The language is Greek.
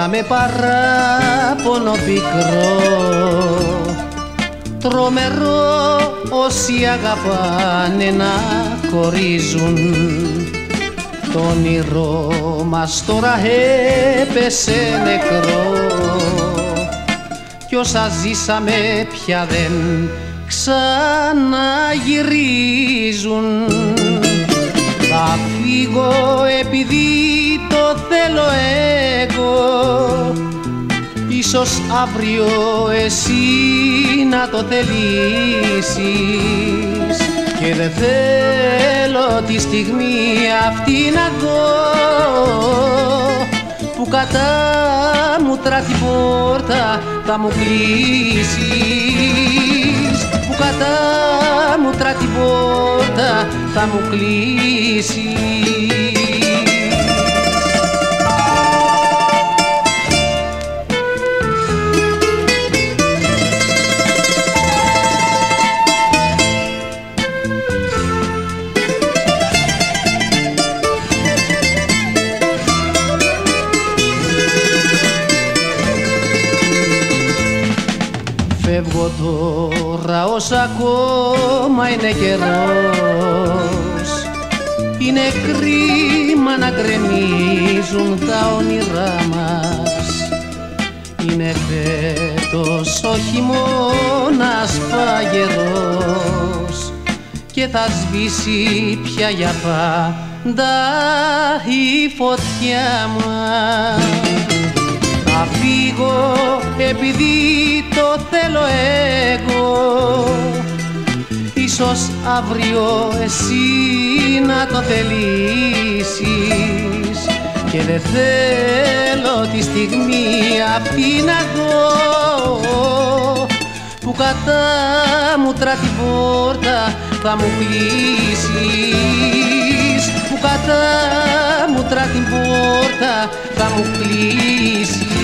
με παράπονο πικρό, τρομερό όσοι αγαπάνε να χωρίζουν. Το όνειρό μας τώρα έπεσε νεκρό κι όσα ζήσαμε πια δεν ξαναγυρίζουν. Θα φύγω επειδή το θέλω εγώ, ίσως αύριο εσύ να το θελήσεις, και δεν θέλω τη στιγμή αυτή να δω που κατά μούτρα την πόρτα θα μου κλείσεις, που κατά μούτρα την πόρτα θα μου κλείσεις. Φεύγω τώρα ως ακόμα είναι καιρός, είναι κρίμα να γκρεμίζουν τα όνειρά μας. Είναι φέτος ο χειμώνας παγερός και θα σβήσει πια για πάντα η φωτιά μας. Θα φύγω επειδή το θέλω εγώ, ίσως αύριο εσύ να το θελήσεις, και δεν θέλω τη στιγμή αυτή να δω που κατά μούτρα την πόρτα θα μου κλείσεις, που κατά μούτρα την πόρτα θα μου κλείσεις.